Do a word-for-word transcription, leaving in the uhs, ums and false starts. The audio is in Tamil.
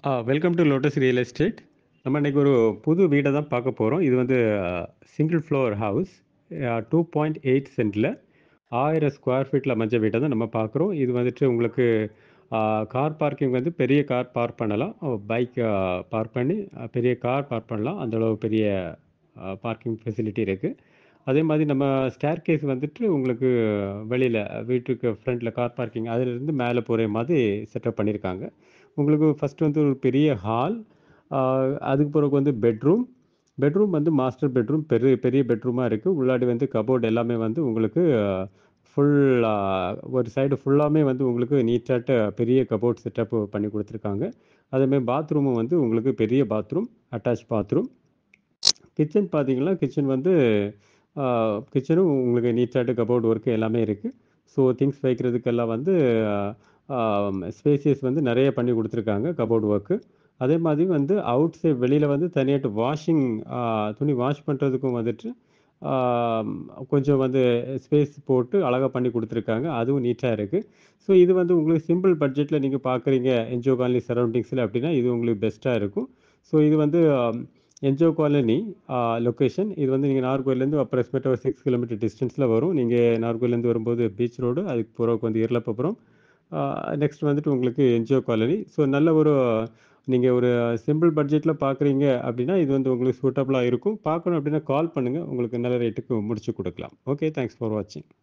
Ah welcome to lotus real estate. நம்ம இன்னைக்கு ஒரு புது வீட தான் பார்க்க போறோம். இது வந்து சிங்கிள் ஃப்ளோர் ஹவுஸ். அ ரெண்டு புள்ளி எட்டு சென்ட்ல ஆயிரம் ஸ்கொயர் ஃபீட்ல அமைஞ்ச வீட தான் நம்ம பார்க்குறோம். இது வந்துட்டு உங்களுக்கு ஆ கார் பார்க்கிங் வந்து பெரிய கார் பார்க் பண்ணலாம். பைக் அ பார்க் பண்ணி அ பெரிய கார் பார்க் பண்ணலாம். அந்த அளவு பெரிய அ பார்க்கிங் ஃபெசிலிட்டி இருக்கு. அதே மாதிரி நம்ம ஸ்டேர்கேஸ் வந்துட்டு உங்களுக்கு வெளியில வீட்டுக்கு ஃப்ரண்ட்ல கார் பார்க்கிங் அதிலிருந்து மேலே போற மாதிரி செட்டப் பண்ணியிருக்காங்க. உங்களுக்கு ஃபர்ஸ்ட் வந்து ஒரு பெரிய ஹால். ஆ அதுக்கு பிறகு வந்து பெட்ரூம். பெட்ரூம் வந்து மாஸ்டர் பெட்ரூம் பெரிய பெரிய பெட்ரூமா இருக்கு. உள்ளாடி வந்து கபோர்ட் எல்லாமே வந்து உங்களுக்கு ஃபுல்லா ஒரு சைடு ஃபுல்லாமே வந்து உங்களுக்கு நீட்டாட்ட பெரிய கபோர்ட் செட்டப் பண்ணி குடுத்துருக்காங்க. அதேமாரி பாத்ரூமும் வந்து உங்களுக்கு பெரிய பாத்ரூம், அட்டாச் பாத்ரூம். கிச்சன் பார்த்தீங்கன்னா, கிச்சன் வந்து ஆ கிச்சனும் உங்களுக்கு நீட்டாட்ட கபோர்ட் ஒர்க் எல்லாமே இருக்கு. ஸோ திங்ஸ் வைக்கிறதுக்கெல்லாம் வந்து ஆ ஸ்பேசியஸ் வந்து நெறைய பண்ணி குடுத்துருக்காங்க கபோர்ட் ஒர்க்கு. அதே மாதிரி வந்து அவுட் சைட் வெளியில வந்து தனியாட்டு வாஷிங் ஆ துணி வாஷ் பண்றதுக்கும் வந்துட்டு ஆ கொஞ்சம் வந்து ஸ்பேஸ் போட்டு அழகா பண்ணி குடுத்துருக்காங்க. அதுவும் நீட்டா இருக்கு. ஸோ இது வந்து உங்களுக்கு சிம்பிள் பட்ஜெட்ல நீங்க பார்க்குறீங்க, என்ஜிஓ காலனி சரவுண்டிங்ஸ்ல அப்டின்னா, இது உங்களுக்கு பெஸ்ட்டா இருக்கும். ஸோ இது வந்து என்ஜிஓ காலனி ஆ லொகேஷன். இது வந்து நீங்க நாகர்கோயிலேருந்து அப்ராக்ஸிமேட்டா ஒரு ஆறு கிலோமீட்டர் டிஸ்டன்ஸ்ல வரும். நீங்க நாகர்கோயிலேருந்து வரும்போது பீச் ரோடு, அதுக்கு போறதுக்கு வந்து இருளப்பபுரம். ஆ நெக்ஸ்ட் வந்துட்டு உங்களுக்கு என்ஜிஓ காலனி. ஸோ நல்ல ஒரு நீங்க ஒரு சிம்பிள் பட்ஜெட்ல பார்க்குறீங்க அப்டின்னா, இது வந்து உங்களுக்கு சூட்டபிளா இருக்கும். பார்க்கணும் அப்டின்னா கால் பண்ணுங்க. உங்களுக்கு நல்ல ரேட்டுக்கு முடிச்சு குடுக்கலாம். ஓகே. தேங்க்ஸ் ஃபார் வாட்சிங்.